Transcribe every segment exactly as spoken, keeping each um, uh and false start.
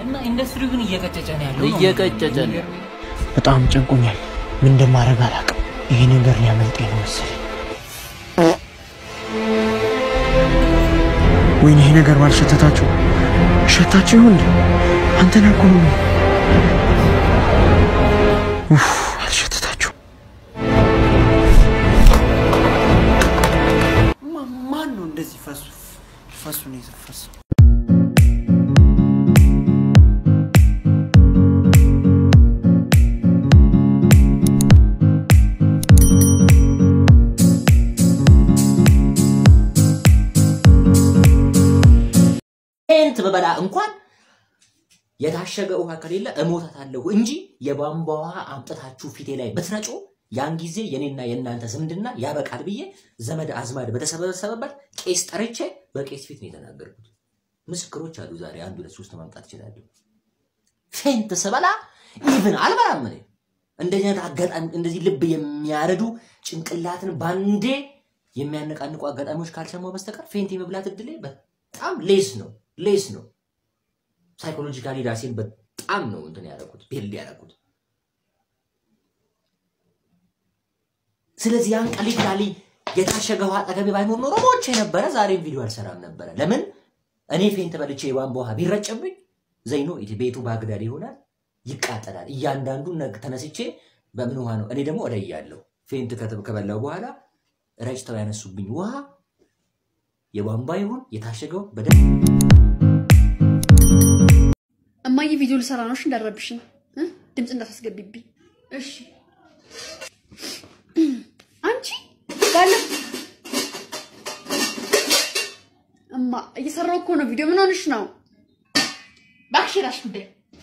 እና ኢንዱስትሪው ግን እየቀጨጨ ነው ያለው እየቀጨጨ ነው በጣም ጨንቆኛል ምን እንደማደርግ አላውቅም ይሄ ነገር ሊያመልጠኝ ነው መሰለኝ ወይኔ ይሄ ነገር ባልሸተታችሁ ሸታችሁ ይሁን አንተ ነህ እኮ ነው ኡፍ አልሸተታችሁ ማን ነው እንደዚህ ፈሱ ፈሱ ነው ይፈሱ እንት በበላ እንኳን የታሸገ ውሃ ከሌለ እሞታታለሁ እንጂ የቧንቧ ውሃ አምጥታችሁ ፊቴ ላይ በትረጩ ያን ጊዜ የኔና የናንተ ዝምድና ያበቃል ብዬ ዘመድ አዝማድ በተሰበሰበበት ቄስ ጠርቼ በቄስ ፊት ነው የተናገርኩት ምስክሮች አሉ ዛሬ አንዱ ለሶስት ማምጣት ይችላል ፌንት ሰበላ ኢቭን አልበላም እኔ እንደኛ አጋጣሚ እንደዚህ ልብ የሚያረዱ ጭንቅላትን ባንዴ የሚያነቃንቁ አጋጣሚዎች ካልሰማው በስተቀር ፌንት የመብላት እድሌ በጣም ሌስ ነው ሌስ ነው ሳይኮሎጂካሊ ራሴን በጣም ነው እንትን ያደረኩት ቢልድ ያደረኩት ስለዚህ ያን ቀሊላሊ የታሸገው አጠገቤ ባይኖር ኖሮ ሞቼ ነበር ዛሬ ቪዲዮ አልሰራም ነበር ለምን እኔ ፌንት በልቼ የቧንቧ ውሃ ቢረጨብኝ ዘይኖ ቤቱ ባግዳድ ይሆናል ይቃጠላል እያንዳንዱ ተነስቼ በምን ውሃ ነው እኔ ደግሞ ወደያለሁ ፌንት ከበላው በኋላ ረጭተው ያነሱብኝ ውሃ የቧንቧ ይሁን የታሸገው በደ እማዬ ቪዲዮ ልሰራ ነው እሺ እንዳረብሽኝ ድምጽ እንዳታስገቢብኝ እሺ አንቺ ባለ እማ እየሰራው እኮ ነው ቪዲዮ ምን ሆነሽ ነው ባክሽራሽ እንደ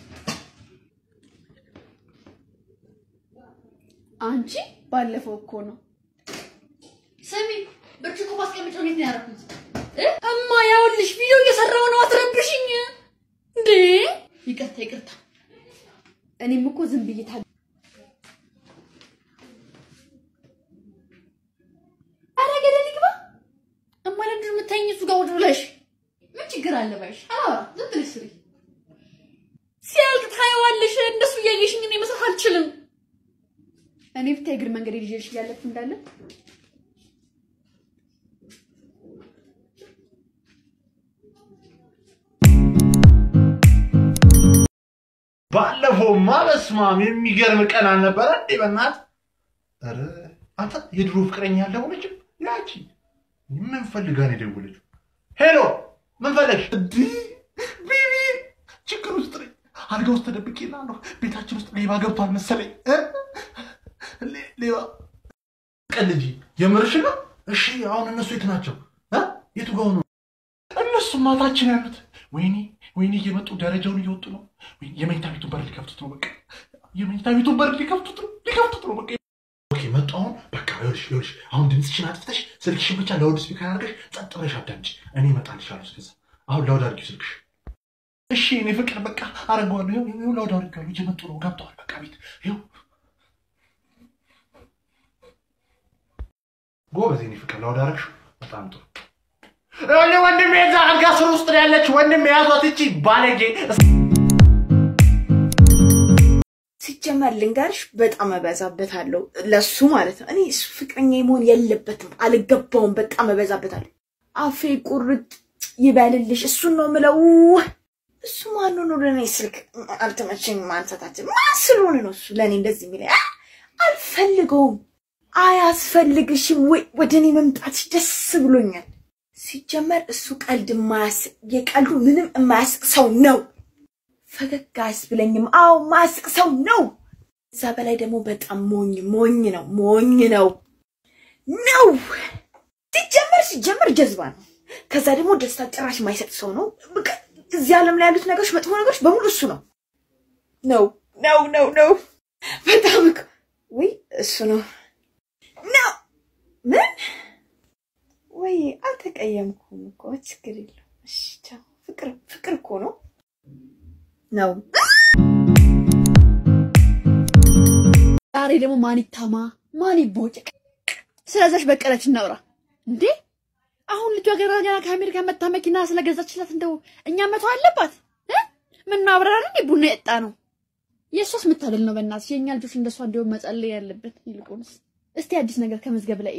አንቺ ባለፈው እኮ ነው ሰሚ ብርጭቆ ማስቀመጫው እንዴት ነው ያደረኩት እማ ያውልሽ ቪዲዮ እየሰራው ነው አትረብሽኝ እንዴ ይቅርታ ይቅርታ እኔም እኮ ዝም ብዬ ታል አረገደ ልግባ እማ ለምንድን ነው የምታይኝ እሱ ጋር ወደ ብለሽ ምን ችግር አለ ባይሽ አዎ ዝም ብለሽ ስሪ ሲያልቅ ታይዋለሽ እንደሱ ያየሽኝ እኔ መስራት አልችልም እኔ ብታይ እግር መንገድ ይዤሽ ያለፍ እንዳለ ባለፈው ማለስማም የሚገርም ቀን አልነበረ እንዴ በእናት አረ አንተ የድሮ ፍቅረኛ ያለውልሽ ያቺ ምን ፈልጋ ነው የደወለችው ሄሎ ምን ፈልገሽ እንዴ ቢቢ ችግር ውስጥ ነኝ አልጋ ውስጥ ተደብቄና ነው ቤታችን ውስጥ ሌባ ገብቷል መሰለኝ ሌባ ቀልጂ የምርሽ ነው እሺ አሁን እነሱ የት ናቸው እ የቱ ጋር ነው እነሱ ማታችን ያሉት ወይኔ ወይኔ እየመጡ ደረጃውን እየወጡ ነው የመኝታ ቤቱ በር ሊከፍቱት ነው በቃ የመኝታ ቤቱ በር ሊከፍቱት ነው ሊከፍቱት ነው በቃ ኦኬ መጡ አሁን በቃ ይኸውልሽ ይኸውልሽ አሁን ድምፅሽን አጥፍተሽ ስልክሽን ብቻ ላውድ ስፒከር አድርገሽ ጸጥ ብለሽ አዳምጪ እኔ እመጣልሻለሁ እስከዛ አሁን ላውድ አድርጊው ስልክሽ እሺ እኔ ፍቅር በቃ አረጋዋለሁ ይኸው ይኸው ላውድ አድርጋለሁ እየመጡ ነው ገብተዋል በቃ ቤት ይኸው ጎበዝ እኔ ፍቅር ላውድ አድርግሽ በጣም ጥሩ እኔ ወንድሜ እዛ አልጋ ስር ውስጥ ያለች ወንድሜ ያዟት እቺ ባለጌ ሲጀመር ልንገርሽ በጣም አበዛበታለሁ ለሱ ማለት ነው እኔ እሱ ፍቅረኛ ይሞን የለበትም አልገባውም በጣም አበዛበታለሁ አፌ ቁርጥ ይበልልሽ እሱ ነው ምለው እሱ ማን ነው ለኔ ስልክ አልተመቸኝ ማንሳታችን ማን ስለሆነ ነው እሱ ለኔ እንደዚህ የሚለኝ አልፈልገውም አያስፈልግሽም ወይ ወደኔ መምጣት ደስ ብሎኛል ሲጀመር እሱ ቀልድ ማያስ የቀልዱ ምንም ማያስቅ ሰው ነው ፈገጋስ ብለኝም አው ማያስቅ ሰው ነው እዛ በላይ ደግሞ በጣም ሞኝ ሞኝ ነው ሞኝ ነው ነው ሲጀመር ሲጀመር ጀዝባ ነው ከዛ ደግሞ ደስታ ጭራሽ ማይሰጥ ሰው ነው በቃ እዚህ ዓለም ላይ ያሉት ነገሮች መጥፎ ነገሮች በሙሉ እሱ ነው ነው ነው ነው ነው በጣም ወይ እሱ ነው ነው ምን ወይ አልተቀየምኩም እኮ ችግር የለም እሺ ቻው ፍቅር ፍቅር እኮ ነው ነው ዛሬ ደግሞ ማን ይታማ ማን ይቦጭቅ ስለዛሽ በቀለች እናውራ እንዴ አሁን ልጇ ገራኛ ከአሜሪካ መጣ መኪና ስለገዛችላት እንደው እኛ መተው አለባት እ ምን አብራራ እንዴ ቡና የጣ ነው የሱስ ምታደል ነው በእናትሽ የኛ ልጆች እንደሷ እንደው መጸለይ ያለበት ይልቁንስ እስቲ አዲስ ነገር ከመዝገብ ላይ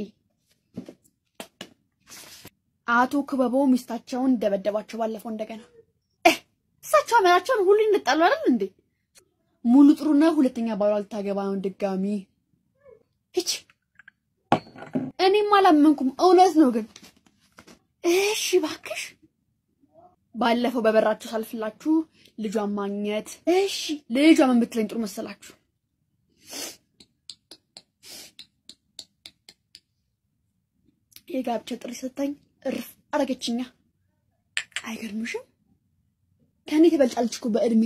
አቶ ክበቦ ሚስታቸውን ደበደባቸው ባለፈው እንደገና እሳቸው አመራቸውን ሁሉ እንጣሉ አይደል እንዴ ሙሉ ጥሩና ሁለተኛ ባሏል ታገባውን ድጋሚ እቺ እኔም አላመንኩም እውነት ነው ግን እሺ ባክሽ ባለፈው በበራችሁ ሳልፍላችሁ ልጇን ማግኘት እሺ ልጇ ምን ብትለኝ ጥሩ መሰላችሁ የጋብቻ ጥሪ ሰጠኝ እርፍ አረገችኛ አይገርምሽም ከኔ ተበልጣለች እኮ በእድሜ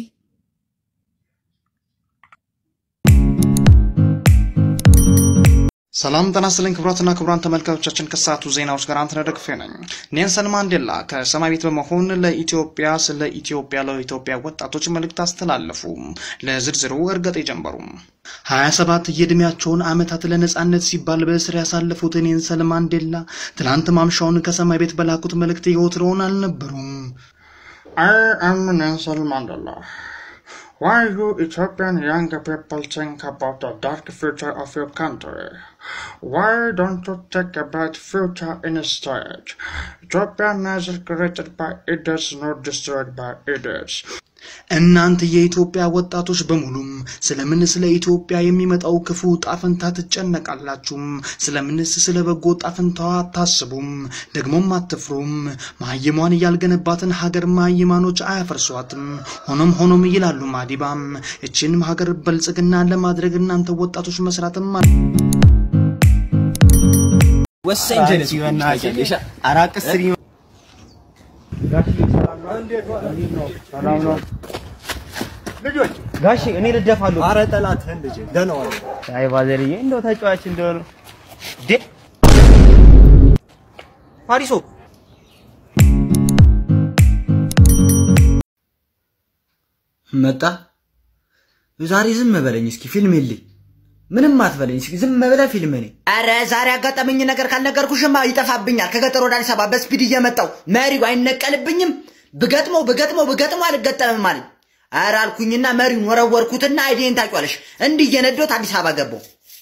ሰላም ተናስተልን ክብራትና ክብራን ተመልካቾቻችን ከሳቱ ዜናዎች ጋር አንተ ደግፌ ነኝ ኔልሰን ማንዴላ ከሰማይ ቤት በመሆን ለኢትዮጵያ ስለ ኢትዮጵያ ለኢትዮጵያ ወጣቶች መልእክት አስተላለፉ ለዝርዝሩ እርገጤ ጀምበሩ ሃያ ሰባት የእድሜያቸውን አመታት ለነጻነት ሲባል በእስር ያሳለፉት ኔልሰን ማንዴላ ትላንት ማምሻውን ከሰማይ ቤት በላኩት መልእክት ይወትሮን አልነበሩም I am Nelson Mandela. Why you Ethiopian young people think about the dark future of your country? Why don't you think about future instead? Ethiopia neither created by idiots nor destroyed by idiots. እናንተ የኢትዮጵያ ወጣቶች በሙሉም ስለምን ስለ ኢትዮጵያ የሚመጣው ክፉ ጣፈንታ ተጨነቃላችሁ ስለምንስ ስለበጎ ጣፈንታው አታስቡም ደግሞም አትፍሩም ማይማን ያልገነባትን ሀገር ማይማኖች አያፈርሷትም ሆኖም ሆኖም ይላሉ ማዲባም እቺን ሀገር በልጽግና ለማድረግ እናንተ ወጣቶች መስራትም ወሰን ጀነስ ይወናሽ አራቅስሪ ልጆች ጋሺ እኔ ልደፋለሁ አረ ጠላት እንዴ ደነው አይ ባዘርዬ እንደው ተጫዋች እንደሆነ ደ ፓሪሶ መጣ ዛሬ ዝም በለኝ እስኪ ፊልም ይልኝ ምንም አትበለኝ እስኪ ዝም በለ ፊልም ነኝ አረ ዛሬ አጋጠመኝ ነገር ካልነገርኩሽማ ይጠፋብኛል ከገጠር ወደ አዲስ አበባ በስፒድ እየመጣው መሪው አይነቀልብኝም በገጥሞ በገጥሞ በገጥሞ አልገጠምም ማለት አረ አልኩኝና መሪውን ወረወርኩትና አይዴን ታውቂዋለሽ እንዴ እየነዶት አዲስ አበባ ገባው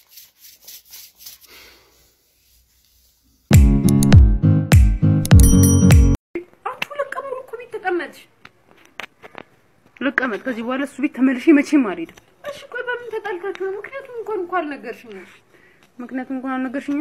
አቱ ለቀሙ እኮ ቢተቀመጥሽ ለቀመጥ ከዚህ በኋላ እሱ ቤት ተመልሼ መቼም አልሄድም እሺ ቆይ በምን ተጣልካችሁ ነው ምክንያቱም እንኳን እንኳን አልነገርሽኝ ምክንያቱም እንኳን አልነገርሽኝ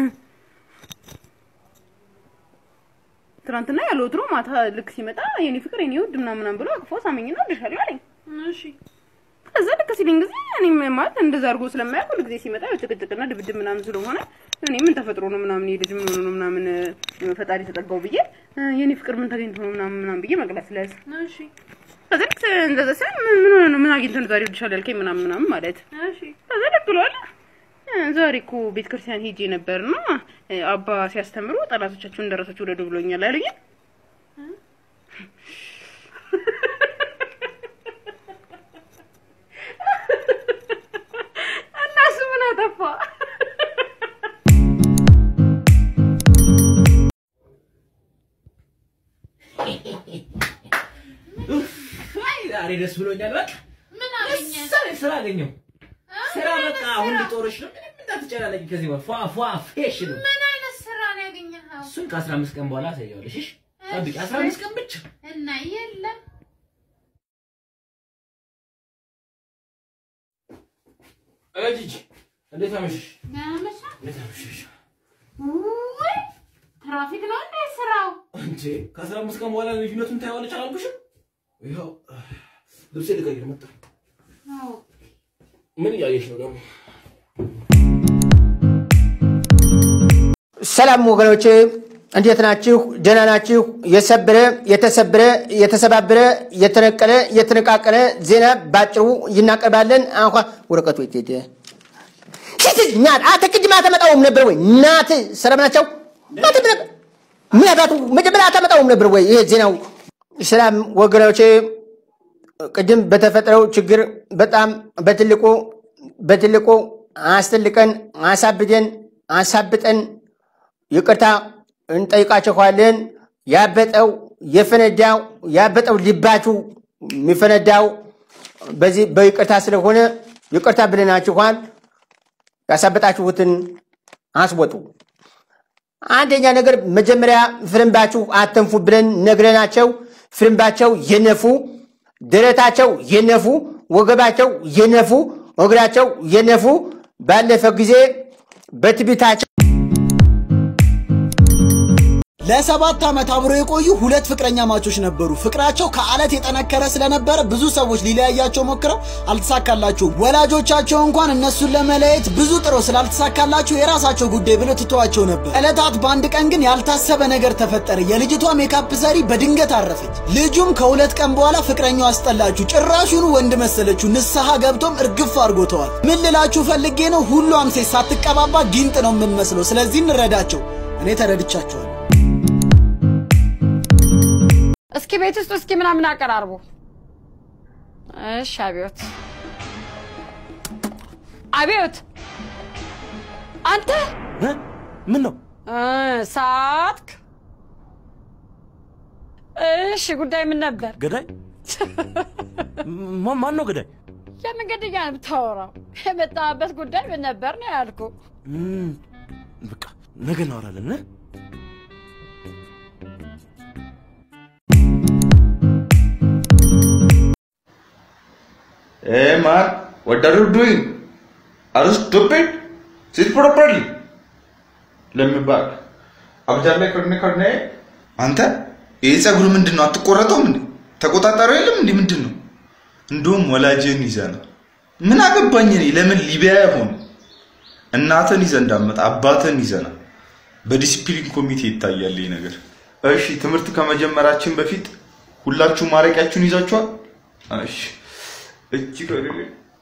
ትናንትና ያለው ድሮ ማታ ልክ ሲመጣ የኔ ፍቅር የኔ ውድ ምናምን ምናምን ብሎ አቅፎ ሳመኝና ወድሻለሁ አለኝ እሺ ከዛ ልክ ሲለኝ ጊዜ እኔ ማለት እንደዛ አድርጎ ስለማያውቅ ሁሉ ጊዜ ሲመጣ ጭቅጭቅና ድብድብ ምናምን ስለሆነ እኔ ምን ተፈጥሮ ነው ምናምን ይልጅ ምን ሆኖ ነው ምናምን ፈጣሪ ተጠጋው ብዬ የኔ ፍቅር ምን ተገኝቶ ነው ምናምን ምናምን ብዬ መግለጽ ለስ እሺ ከዛ ልክ እንደዛ ሰን ምን ሆነ ነው ምን አግኝቶ ነው ዛሬ ወድሻለሁ ያልከኝ ምናምን ምናምን ማለት እሺ ከዛ ልክ ብሏል ዛሬ እኮ ቤተ ክርስቲያን ሄጄ ነበርና አባ ሲያስተምሩ ጠላቶቻችሁ እንደረሳችሁ ወደ ብሎኛል አሉኝ እናስ ምን አጠፋ ዛሬ ደስ ብሎኛል በቃ ምን አገኘ ስራ አገኘው ስራ በቃ አሁን ልጦርሽ ነው ምንም እንዳትጨናነቂ ከዚህ በኋላ ፏ ፏ ፌሽ ነው ምን አይነት ስራ ነው ያገኘኸው እሱን ከአስራ አምስት ቀን በኋላ ታየዋለሽ እሺ ጠብቂ አስራ አምስት ቀን ብቻ እና የለም እጂጂ እንዴት አመሽሽ ናመሻ እንዴት አመሽሽ ወይ ትራፊክ ነው እንዴ ስራው እንዴ ከአስራ አምስት ቀን በኋላ ልጅነቱን ታየዋለሽ አላልኩሽም ይሄው ልብሴ ልቀይር መጣ አዎ ምን ያየሽ ነው ደግሞ ሰላም ወገኖቼ እንዴት ናችሁ ደህና ናችሁ የሰበረ የተሰበረ የተሰባበረ የተነቀለ የተነቃቀለ ዜና ባጭሩ ይናቀርባለን አንኳ ወረቀቱ ይተደ ሲትኛት አተቅድማ ተመጣውም ነበር ወይ ናት ሰላምናቸው ናት ምን አባቱ መጀመሪያ ተመጣውም ነበር ወይ ይሄ ዜናው ሰላም ወገኖቼ ቅድም በተፈጠረው ችግር በጣም በትልቁ በትልቁ አስተልቀን አሳብደን አሳብጠን ይቅርታ እንጠይቃቸዋለን ያበጠው የፈነዳው ያበጠው ሊባቱ የሚፈነዳው በዚህ በይቅርታ ስለሆነ ይቅርታ ብለናችኋል ያሳበጣችሁትን አስወጡ አንደኛ ነገር መጀመሪያ ፍርምባችሁ አተንፉ ብለን ነግረናቸው ፍርምባቸው የነፉ ደረታቸው የነፉ ወገባቸው የነፉ እግራቸው የነፉ ባለፈ ጊዜ በትቢታቸው ለሰባት አመት አብሮ የቆዩ ሁለት ፍቅረኛ ማቾች ነበሩ ፍቅራቸው ከአለት የጠነከረ ስለነበረ ብዙ ሰዎች ሊለያያቸው ሞክረው አልተሳካላቸው ወላጆቻቸው እንኳን እነሱን ለመለየት ብዙ ጥሮ ስላልተሳካላቸው የራሳቸው ጉዳይ ብለው ትተዋቸው ነበር እለታት ባንድ ቀን ግን ያልታሰበ ነገር ተፈጠረ የልጅቷ ሜካፕ ሰሪ በድንገት አረፈች ልጁም ከሁለት ቀን በኋላ ፍቅረኛው አስጠላችሁ ጭራሹን ወንድ መሰለችው ንስሐ ገብቶም እርግፍ አርጎተዋል ምን ልላችሁ ፈልጌ ነው ሁሉም ሴት ሳትቀባባ ጊንጥ ነው የምመስለው ስለዚህ እንረዳቸው እኔ ተረድቻቸዋለሁ እስኪ ቤት ውስጥ እስኪ ምናምን አቀራርቡ እሺ አብዮት አብዮት አንተ ምን ነው ሳትክ እሺ ጉዳይ ምን ነበር ገዳይ ማን ነው ገዳይ የምን ገዳይ ነው ታወራው የመጣበት ጉዳይ ምን ነበር ነው ያልኩ በቃ ነገ እናወራለን Hey man, what are you doing? Are you stupid? Sit properly. Let me back. አብጃለው ከርነ ከርነ አንተ ይሄ ጸጉሩ ምንድነው አትቆረጠው ምን ተቆጣጣሪው የለም እንዴ ምንድነው እንደውም ወላጅን ይዘና ምን አገባኝ እኔ ለምን ሊቢያ ይሆን እናተን ይዘን እንዳመጣ አባተን ይዘና በዲሲፕሊን ኮሚቴ ይታያል ይሄ ነገር እሺ ትምርት ከመጀመራችን በፊት ሁላችሁ ማረቂያችሁን ይዛችኋል እሺ እቺ ከሌለ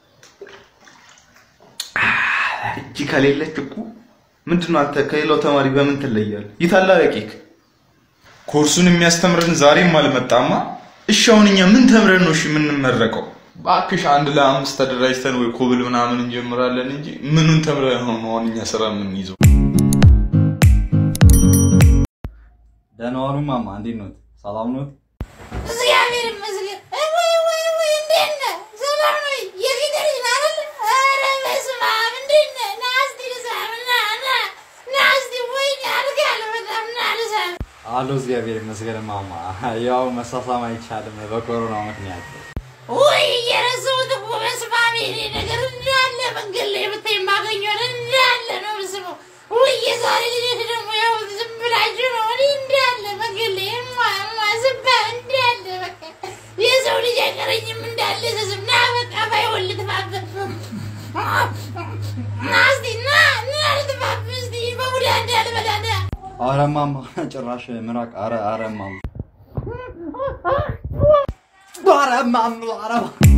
እቺ ከሌለች እኮ ምንድነው አንተ ከሌላው ተማሪ በምን ትለያለህ ይታላቂክ ኮርሱን የሚያስተምረን ዛሬም አልመጣማ እሺ አሁንኛ ምን ተምረን ነው እሺ ምን እንመረቀው ባክሽ አንድ ለአምስት ተደራጅተን ወይ ኮብል ምናምን እንጀምራለን እንጂ ምኑን ተምረን ነው አሁንኛ ስራ ምን ይዘው ደህናው ማማ እንዴት ነው ሰላም ነው እግዚአብሔር ይመስገን ወይ ወይ ወይ እንዴት ነህ ሰላም ነው የፊደል ይላል አረ በስመ አብ እንዴት ነህ ናስቲ ልሳምና ና ናስቲ ወይ ያልጋል በጣም ናልሳ አሎ እግዚአብሔር ይመስገን ማማ ያው መሳሳም አይቻልም በኮሮና ምክንያት ወይ የረሱት እኮ በስመ አብ ይሄ ነገር እንዳለ መንገድ ላይ ብታይ ማገኘው እንዳለ ነው በስመ ወይ የዛሬ ልጅ ደግሞ ያው ዝም ብላችሁ ነው እንዳለ መንገድ ላይ ማዝባ እንዳለ በቃ የሰው ልጅ አይቀረኝም እንዳለ ዝምና በቃ ባይወል ተፋፈፍ ናስቲ ና ና ተፋፈፍ እስቲ በሙዳ እንዳለ በላዳ አረ ማማ ጭራሽ ምራቅ አረ አረ ማማ አረ ማማ አረ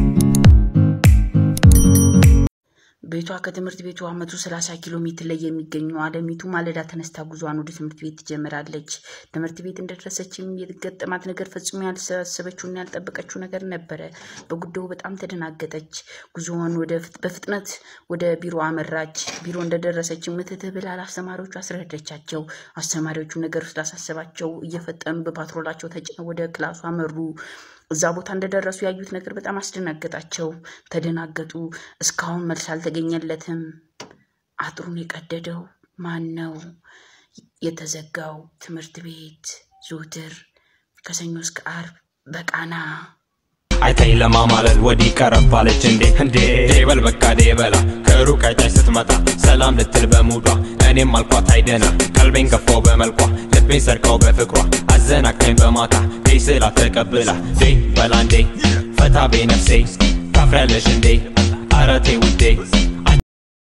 ቤቷ ከትምህርት ቤቱ አመቱ ሰላሳ ኪሎ ሜትር ላይ የሚገኘው አለሚቱ ማለዳ ተነስታ ጉዟን ወደ ትምህርት ቤት ትጀምራለች ትምህርት ቤት እንደደረሰችም የገጠማት ነገር ፈጽሞ ያልሰበችውና ያልጠበቀችው ነገር ነበር በጉዳዩ በጣም ተደናገጠች ጉዟን ወደ በፍጥነት ወደ ቢሮ አመራች ቢሮ እንደደረሰችም ምትትህ ብላ አስተማሪዎቹ አስረዳቻቸው አስተማሪዎቹ ነገር ስላሳሰባቸው እየፈጠኑ በፓትሮላቸው ተጭነው ወደ ክላሱ አመሩ እዛ ቦታ እንደደረሱ ያዩት ነገር በጣም አስደናገጣቸው ተደናገጡ እስካሁን መልስ አልተገኘለትም አጥሩን የቀደደው ማን ነው የተዘጋው ትምህርት ቤት ዞትር ከሰኞ እስከ ዓርብ በቃና አይታይ ለማማለል ወዲ ቀረባለች እንዴ እንዴ ዴበል በቃ ዴበላ ከሩቅ አይታይ ስትመጣ ሰላም ልትል በሙዷ እኔም አልኳት አይደና ቀልቤን ገፋው በመልኳ ልቤን ሰርቀው በፍቅሯ አዘናካኝ በማታ ዴስላ ተቀብላ ዴ በላንዴ ፈታ በነፍሴ ታፍራለሽ እንዴ አረቴ ውዴ